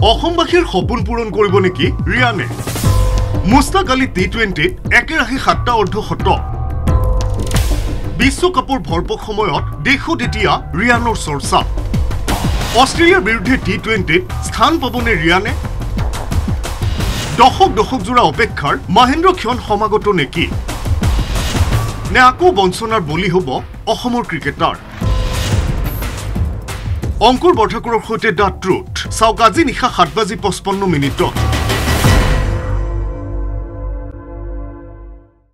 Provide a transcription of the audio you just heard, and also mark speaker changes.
Speaker 1: অসমবাসীৰ সপোন পূৰণ কৰিব নেকি ৰিয়ানে মুস্তাক আলী টি20ত একেৰাহে 7টা অৰ্ধশতক বিশ্বকাপৰ ভৰপক সময়ত দেশত এতিয়া ৰিয়ানৰ চৰ্চা অষ্ট্ৰেলিয়াৰ বিৰুদ্ধে টি20ত স্থান পাবনে ৰিয়ানে দশক জোৰা অপেক্ষাৰ মহেন্দ্ৰ ক্ষণ সমাগত নেকি নে আকৌ বঞ্চনাৰ বলি হ'ব অসমৰ ক্ৰিকেটাৰ অংকুৰ বৰঠাকুৰৰ সৈতে দ্য ট্ৰুথ চাওক আজি নিশা 7:55